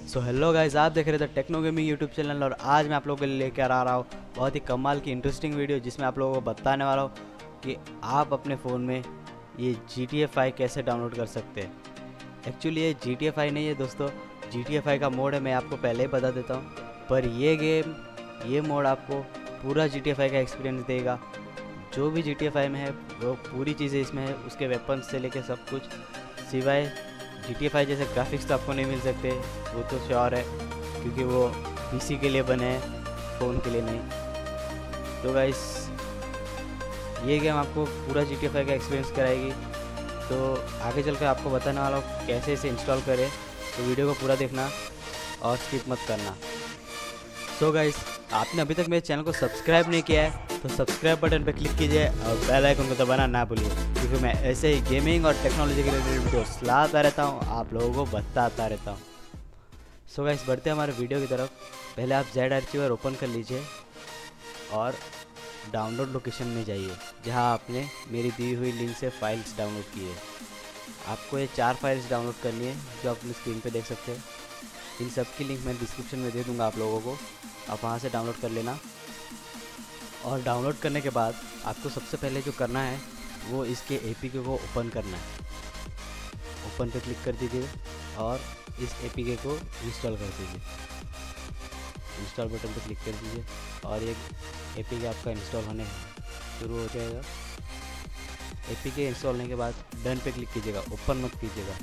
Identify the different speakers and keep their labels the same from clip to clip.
Speaker 1: So hello guys, आप देख रहे थे टेक्नो गेमिंग यूट्यूब चैनल और आज मैं आप लोगों के लिए लेकर आ रहा हूँ बहुत ही कमाल की इंटरेस्टिंग वीडियो जिसमें आप लोगों को बताने वाला हूँ कि आप अपने फ़ोन में ये GTA 5 कैसे डाउनलोड कर सकते हैं। एक्चुअली ये GTA 5 नहीं है दोस्तों, GTA 5 का मोड है, मैं आपको पहले ही बता देता हूँ। पर ये मोड आपको पूरा GTA 5 का एक्सपीरियंस देगा। जो भी GTA 5 में है वो पूरी चीज़ें इसमें है, उसके वेपन्स से लेके सब कुछ। सिवाय GTA 5 जैसे ग्राफिक्स तो आपको नहीं मिल सकते, वो तो श्योर है, क्योंकि वो पीसी के लिए बने हैं, फ़ोन के लिए नहीं। तो गाइस ये गेम आपको पूरा GTA 5 का एक्सपीरियंस कराएगी। तो आगे चल कर आपको बताने वाला हूँ कैसे इसे इंस्टॉल करें, तो वीडियो को पूरा देखना और स्किप मत करना। सो गाइस, आपने अभी तक मेरे चैनल को सब्सक्राइब नहीं किया है तो सब्सक्राइब बटन पर क्लिक कीजिए और बेल आइकन को दबाना ना भूलिए, क्योंकि मैं ऐसे ही गेमिंग और टेक्नोलॉजी के रिलेटेड वीडियोस लाता रहता हूँ, आप लोगों को बताता रहता हूँ। सो गाइस, बढ़ते हैं हमारे वीडियो की तरफ। पहले आप जेड आर्चिवर ओपन कर लीजिए और डाउनलोड लोकेशन में जाइए जहाँ आपने मेरी दी हुई लिंक से फाइल्स डाउनलोड की है। आपको ये 4 फाइल्स डाउनलोड करनी है जो आप अपनी स्क्रीन पे देख सकते हैं। इन सब की लिंक मैं डिस्क्रिप्शन में दे दूँगा आप लोगों को, आप वहाँ से डाउनलोड कर लेना। और डाउनलोड करने के बाद आपको सबसे पहले जो करना है वो इसके APK को ओपन करना है। ओपन पे क्लिक कर दीजिए और इस APK को इंस्टॉल कर दीजिए। इंस्टॉल बटन पे क्लिक कर दीजिए और ये APK आपका इंस्टॉल होने शुरू हो जाएगा। APK इंस्टॉल होने के बाद डन पे क्लिक कीजिएगा, ओपन मत कीजिएगा।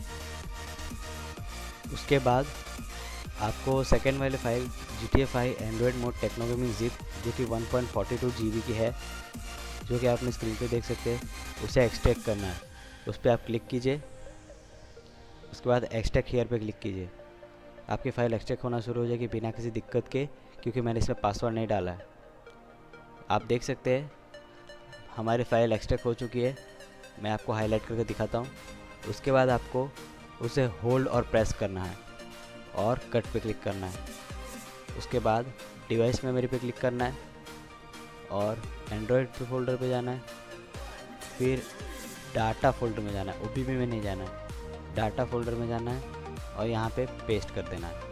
Speaker 1: उसके बाद आपको सेकेंड वाली file GTA 5 android mod techno gaming zip, जो कि 1.42 GB की है, जो कि आप अपनी स्क्रीन पे देख सकते हैं, उसे एक्सट्रैक्ट करना है। उस पर आप क्लिक कीजिए। उसके बाद एक्सट्रैक्ट हियर पे क्लिक कीजिए। आपकी फ़ाइल एक्सट्रैक्ट होना शुरू हो जाएगी बिना किसी दिक्कत के, क्योंकि मैंने इसमें पासवर्ड नहीं डाला है। आप देख सकते हैं हमारी फ़ाइल एक्सट्रैक्ट हो चुकी है। मैं आपको हाईलाइट करके दिखाता हूँ। उसके बाद आपको उसे होल्ड और प्रेस करना है और कट पे क्लिक करना है। उसके बाद डिवाइस मेमोरी पे क्लिक करना है और एंड्रॉयड पे फोल्डर पे जाना है। फिर डाटा फोल्डर में जाना है, OBB में नहीं जाना है, डाटा फोल्डर में जाना है और यहाँ पे पेस्ट कर देना है।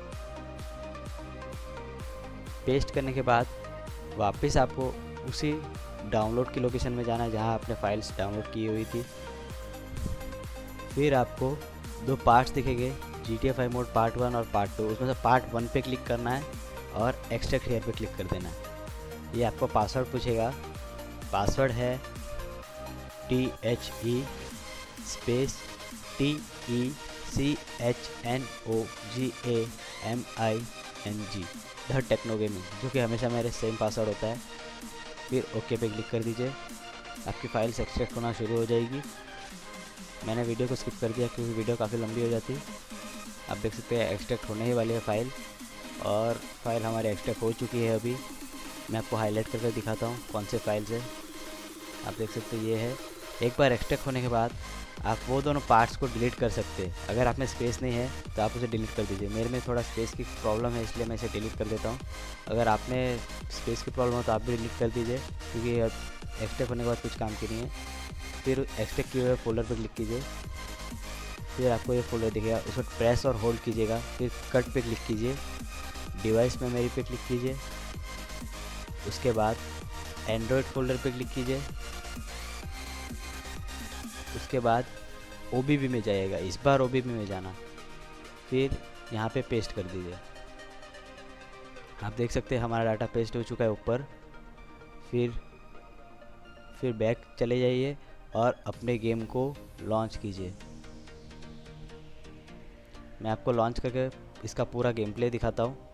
Speaker 1: पेस्ट करने के बाद वापस आपको उसी डाउनलोड की लोकेशन में जाना है जहाँ आपने फाइल्स डाउनलोड की हुई थी। फिर आपको 2 पार्ट्स दिखेंगे, GTA 5 मोड पार्ट 1 और पार्ट 2। उसमें से पार्ट 1 पे क्लिक करना है और एक्सट्रैक्ट हेयर पे क्लिक कर देना है। ये आपको पासवर्ड पूछेगा। पासवर्ड है THE space TECHNOGAMING the techno gaming, जो कि हमेशा मेरे सेम पासवर्ड होता है। फिर ओके पे क्लिक कर दीजिए। आपकी फाइल्स एक्सट्रैक्ट होना शुरू हो जाएगी। मैंने वीडियो को स्किप कर दिया क्योंकि वीडियो काफ़ी लंबी हो जाती। आप देख सकते हैं एक्सट्रैक्ट होने ही वाली है फ़ाइल, और फाइल हमारी एक्सट्रैक्ट हो चुकी है। अभी मैं आपको हाईलाइट करके दिखाता हूँ कौन से फाइल्स है। आप देख सकते हैं ये है। एक बार एक्सट्रैक्ट होने के बाद आप वो दोनों पार्ट्स को डिलीट कर सकते हैं। अगर आप में स्पेस नहीं है तो आप उसे डिलीट कर दीजिए। मेरे में थोड़ा स्पेस की प्रॉब्लम है, इसलिए मैं इसे डिलीट कर देता हूँ। अगर आप में स्पेस की प्रॉब्लम हो तो आप भी डिलीट कर दीजिए, क्योंकि एक्सट्रैक्ट होने के बाद कुछ काम की नहीं है। फिर एक्सट्रैक्ट किए हुए फोल्डर पर क्लिक कीजिए। फिर आपको ये फोल्डर दिखेगा, उसको प्रेस और होल्ड कीजिएगा। फिर कट पे क्लिक कीजिए, डिवाइस मेमोरी पे क्लिक कीजिए। उसके बाद एंड्रॉयड फोल्डर पे क्लिक कीजिए। उसके बाद OBB में जाइएगा, इस बार OBB में जाना। फिर यहाँ पे पेस्ट कर दीजिए। आप देख सकते हैं हमारा डाटा पेस्ट हो चुका है ऊपर। फिर बैक चले जाइए और अपने गेम को लॉन्च कीजिए। मैं आपको लॉन्च करके इसका पूरा गेम प्ले दिखाता हूँ।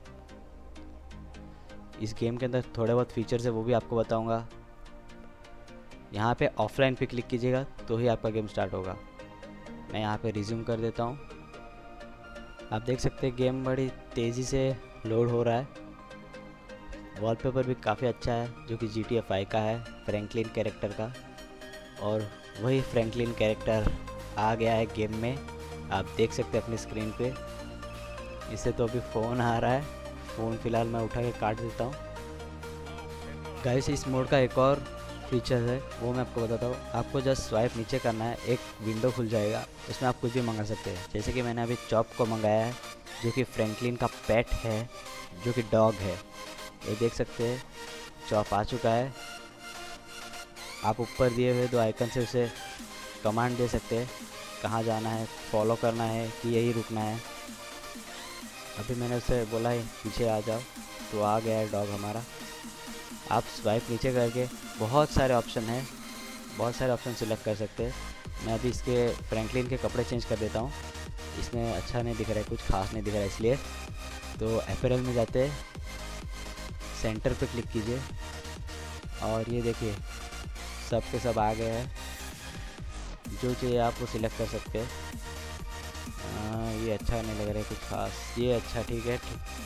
Speaker 1: इस गेम के अंदर थोड़े बहुत फीचर्स है वो भी आपको बताऊँगा। यहाँ पे ऑफलाइन पे क्लिक कीजिएगा तो ही आपका गेम स्टार्ट होगा। मैं यहाँ पे रिज्यूम कर देता हूँ। आप देख सकते हैं गेम बड़ी तेज़ी से लोड हो रहा है। वॉलपेपर भी काफ़ी अच्छा है, जो कि GTA 5 का है, फ्रैंकलिन कैरेक्टर का। और वही फ्रैंकलिन कैरेक्टर आ गया है गेम में, आप देख सकते हैं अपनी स्क्रीन पे। इससे तो अभी फ़ोन आ रहा है, फ़ोन फ़िलहाल मैं उठा के काट देता हूँ। गाइस, इस मोड का एक और फीचर है वो मैं आपको बताता हूँ। आपको जस्ट स्वाइप नीचे करना है, एक विंडो खुल जाएगा, उसमें आप कुछ भी मंगा सकते हैं। जैसे कि मैंने अभी चॉप को मंगाया है, जो कि फ्रैंकलिन का पेट है, जो कि डॉग है। ये देख सकते हैं चॉप आ चुका है। आप ऊपर दिए हुए 2 आइकन से उसे कमांड दे सकते हैं, कहाँ जाना है, फॉलो करना है कि यही रुकना है। अभी मैंने उसे बोला है पीछे आ जाओ, तो आ गया है डॉग हमारा। आप स्वाइप नीचे करके बहुत सारे ऑप्शन हैं, बहुत सारे ऑप्शन सिलेक्ट कर सकते हैं। मैं अभी इसके फ्रैंकलिन के कपड़े चेंज कर देता हूँ, इसमें अच्छा नहीं दिख रहा है, कुछ खास नहीं दिख रहा है, इसलिए तो अपैरल में जाते हैं, सेंटर पे क्लिक कीजिए और ये देखिए सब के सब आ गए हैं। जो चाहिए आप वो सिलेक्ट कर सकते हैं। ये अच्छा नहीं लग रहा है कुछ खास, ये अच्छा ठीक है।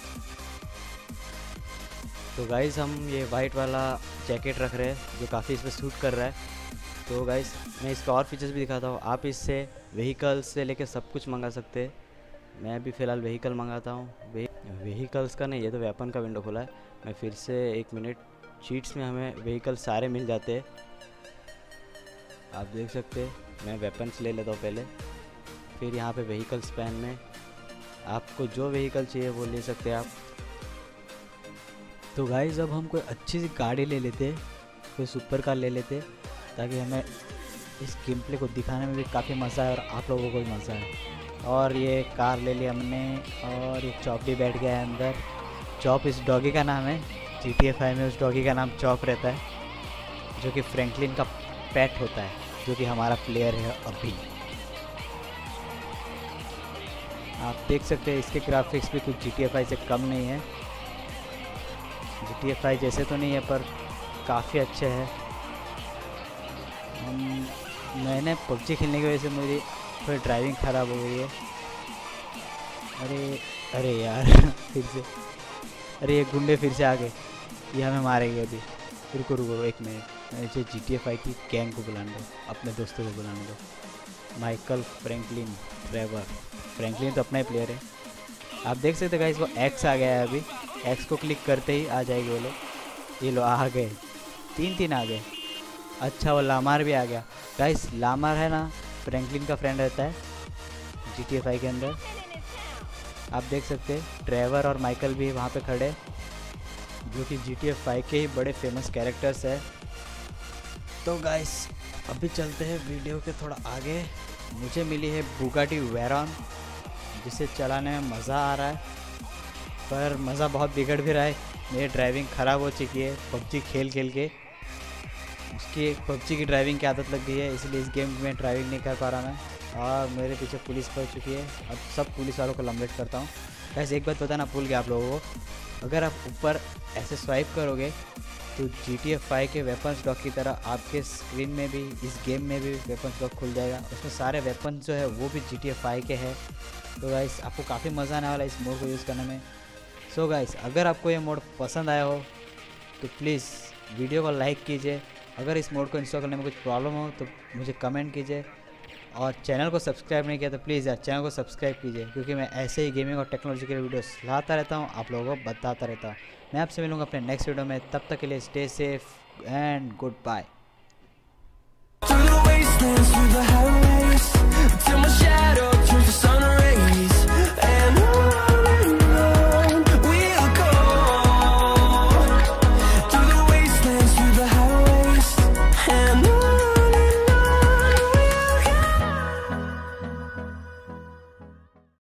Speaker 1: तो गाइज़ हम ये वाइट वाला जैकेट रख रहे हैं जो काफ़ी इस पर सूट कर रहा है। तो गाइज़ मैं इसका और फीचर्स भी दिखाता हूँ। आप इससे व्हीकल्स से लेकर सब कुछ मंगा सकते हैं। मैं अभी फ़िलहाल व्हीकल मंगाता हूँ। व्हीकल्स का नहीं, ये तो वेपन का विंडो खुला है। मैं फिर से 1 मिनट, चीट्स में हमें व्हीकल सारे मिल जाते हैं, आप देख सकते हैं। मैं वेपन्स ले लेता हूँ पहले, फिर यहाँ पे व्हीकल्स पैन में आपको जो व्हीकल चाहिए वो ले सकते हैं आप। तो गाइस अब हम कोई अच्छी सी गाड़ी ले लेते, कोई सुपर कार ले लेते, ताकि हमें इस गेम प्ले को दिखाने में भी काफ़ी मज़ा है और आप लोगों को भी मज़ा है। और ये कार ले ली हमने और ये चॉप भी बैठ गया है अंदर। चॉप इस डॉगी का नाम है, GTA 5 में उस डॉगी का नाम चॉप रहता है, जो कि फ्रैंकलिन का पेट होता है, जो कि हमारा प्लेयर है अभी। आप देख सकते हैं इसके ग्राफिक्स भी कुछ GTA 5 से कम नहीं है। GTA 5 जैसे तो नहीं है पर काफ़ी अच्छे है। मैंने PUBG खेलने की वजह से मेरी थोड़ी ड्राइविंग ख़राब हो गई है। अरे यार फिर से, अरे ये गुंडे फिर से आ गए, ये हमें मारेंगे अभी। रुको 1 मिनट, मुझे GTA 5 की गैंग को बुलाने दो, अपने दोस्तों को बुलाने दो। Michael, Franklin, Trevor. फ्रैंकलिन तो अपना ही प्लेयर है। आप देख सकते गाइस वो एक्स आ गया है अभी, एक्स को क्लिक करते ही आ जाएगी वो लोग। ये लो आ गए, 3 आ गए। अच्छा वो लामार भी आ गया। गाइस लामार है ना, फ्रैंकलिन का फ्रेंड रहता है GTA 5 के अंदर। आप देख सकते हैं ट्रेवर और माइकल भी वहाँ पे खड़े, जो कि GTA 5 के ही बड़े फेमस कैरेक्टर्स है। तो गाइस अभी चलते हैं वीडियो के थोड़ा आगे। मुझे मिली है बुगाटी वेरॉन, जिसे चलाने में मज़ा आ रहा है, पर मज़ा बहुत बिगड़ भी रहा है। मेरी ड्राइविंग ख़राब हो चुकी है PUBG खेल के। उसकी PUBG की ड्राइविंग की आदत लग गई है, इसलिए इस गेम में ड्राइविंग नहीं कर पा रहा मैं। और मेरे पीछे पुलिस पड़ चुकी है, अब सब पुलिस वालों को लंबेट करता हूँ। वैसे एक बात बताना भूल गया आप लोगों को, अगर आप ऊपर ऐसे स्वाइप करोगे तो GTA 5 के वेपन्स डॉक की तरह आपके स्क्रीन में भी, इस गेम में भी वेपन्स डॉक खुल जाएगा। उसमें सारे वेपन्स जो है वो भी GTA 5 के हैं। तो गाइस आपको काफ़ी मज़ा आने वाला है इस मोड को यूज़ करने में। सो गाइस अगर आपको ये मोड पसंद आया हो तो प्लीज़ वीडियो को लाइक कीजिए। अगर इस मोड को इंस्टॉल करने में कुछ प्रॉब्लम हो तो मुझे कमेंट कीजिए, और चैनल को सब्सक्राइब नहीं किया तो प्लीज़ यार चैनल को सब्सक्राइब कीजिए, क्योंकि मैं ऐसे ही गेमिंग और टेक्नोलॉजी के वीडियोस लाता रहता हूँ, आप लोगों को बताता रहता हूँ। मैं आपसे मिलूँगा अपने नेक्स्ट वीडियो में, तब तक के लिए stay safe and good bye.